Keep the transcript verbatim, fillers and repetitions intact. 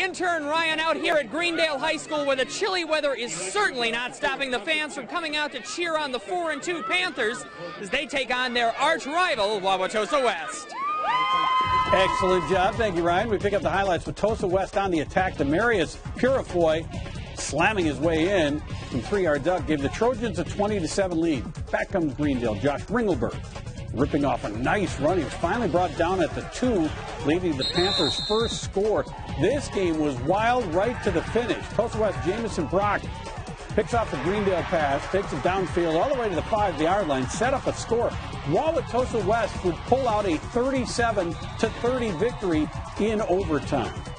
intern Ryan out here at Greendale High School, where the chilly weather is certainly not stopping the fans from coming out to cheer on the four and two Panthers as they take on their arch rival, Wauwatosa West. Excellent job. Thank you, Ryan. We pick up the highlights with Tosa West on the attack. Demarius Purifoy slamming his way in from three-yard duck gave the Trojans a twenty to seven lead. Back comes Greendale. Josh Ringelberg ripping off a nice run. He was finally brought down at the two, leading the Panthers' first score. This game was wild right to the finish. Tosa West Jamison Brock picks off the Greendale pass, takes it downfield all the way to the five-yard line, set up a score. Wauwatosa West would pull out a thirty-seven to thirty victory in overtime.